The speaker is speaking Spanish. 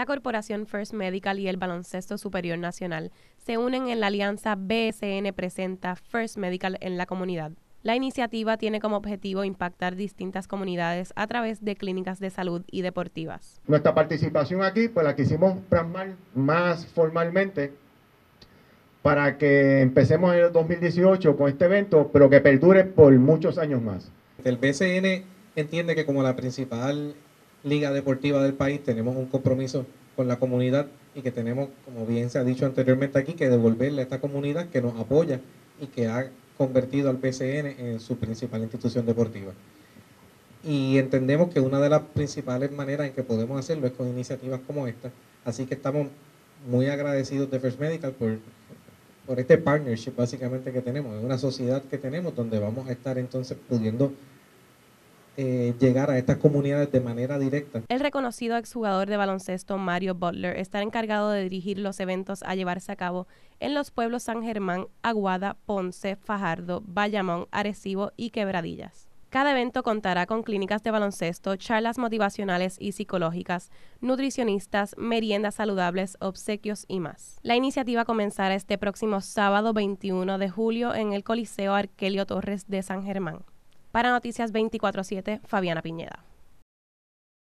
La Corporación First Medical y el Baloncesto Superior Nacional se unen en la alianza BSN Presenta First Medical en la comunidad. La iniciativa tiene como objetivo impactar distintas comunidades a través de clínicas de salud y deportivas. Nuestra participación aquí, pues la quisimos plasmar más formalmente para que empecemos en el 2018 con este evento, pero que perdure por muchos años más. El BCN entiende que como la principal liga deportiva del país tenemos un compromiso con la comunidad y que tenemos, como bien se ha dicho anteriormente aquí, que devolverle a esta comunidad que nos apoya y que ha convertido al BCN en su principal institución deportiva. Y entendemos que una de las principales maneras en que podemos hacerlo es con iniciativas como esta. Así que estamos muy agradecidos de First Medical por este partnership básicamente que tenemos. Es una sociedad que tenemos donde vamos a estar entonces pudiendo llegar a estas comunidades de manera directa. El reconocido exjugador de baloncesto Mario Butler estará encargado de dirigir los eventos a llevarse a cabo en los pueblos San Germán, Aguada, Ponce, Fajardo, Bayamón, Arecibo y Quebradillas. Cada evento contará con clínicas de baloncesto, charlas motivacionales y psicológicas, nutricionistas, meriendas saludables, obsequios y más. La iniciativa comenzará este próximo sábado 21 de julio en el Coliseo Arkelio Torres de San Germán. Para Noticias 24/7, Fabiana Piñeda.